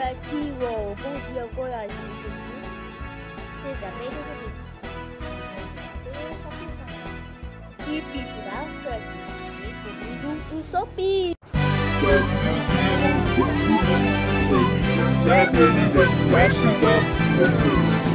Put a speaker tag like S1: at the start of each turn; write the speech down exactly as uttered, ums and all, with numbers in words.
S1: negativo. Bom dia, Goiás. Você sabe que e desgraça, muito um sopi.
S2: That